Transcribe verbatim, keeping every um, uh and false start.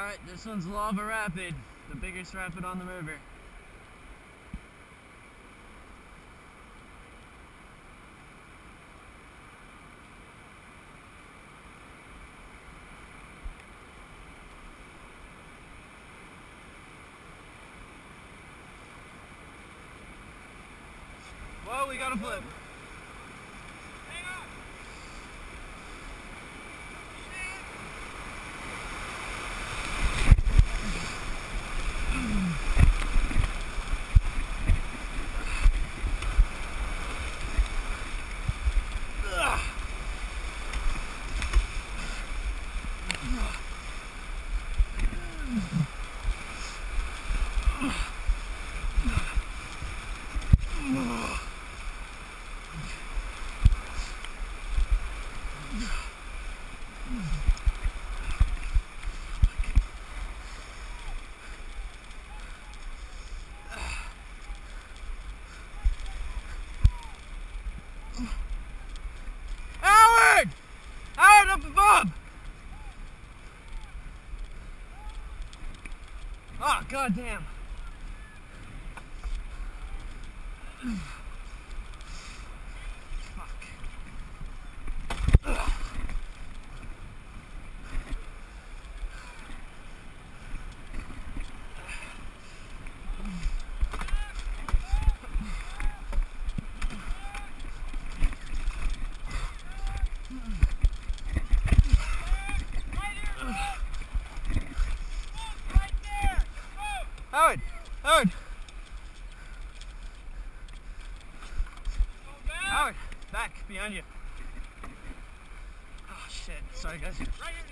Alright, this one's Lava Rapid, the biggest rapid on the river. Whoa, we got a flip. Hang on. Howard! Howard, up above! Oh, goddamn. Fuck. Ugh. Howard! Howard! Howard! Back, behind you. Oh shit, sorry guys. Right here.